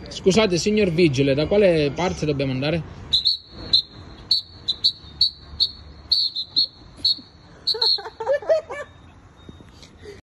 Scusate, signor Vigile, da quale parte dobbiamo andare?